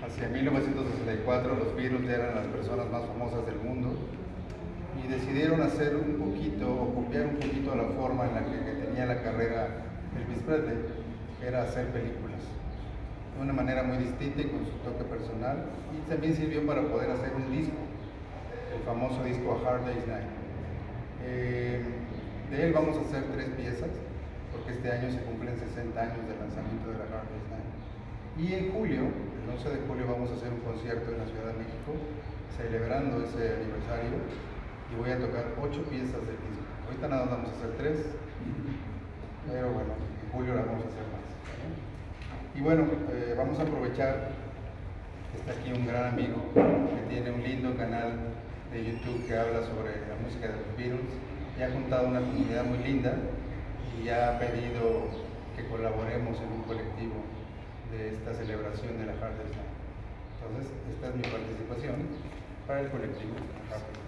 hacia 1964 los Beatles ya eran las personas más famosas del mundo y decidieron hacer un poquito o copiar un poquito la forma en la que tenía la carrera Elvis Presley, que era hacer películas de una manera muy distinta y con su toque personal, y también sirvió para poder hacer un disco, el famoso disco A Hard Day's Night. De él vamos a hacer 3 piezas porque este año se cumplen 60 años del lanzamiento de la Hard Day's Night, y en julio, el 11 de julio, vamos a hacer un concierto en la Ciudad de México celebrando ese aniversario, y voy a tocar 8 piezas del disco. Ahorita nada más vamos a hacer 3, pero bueno, en julio la vamos a hacer más. Y bueno, vamos a aprovechar que está aquí un gran amigo que tiene un lindo canal de YouTube que habla sobre la música de los Beatles, y ha juntado una comunidad muy linda y ha pedido que colaboremos en un colectivo de esta celebración de la Hard Day's Night. Entonces, esta es mi participación para el colectivo Hard Day's Night.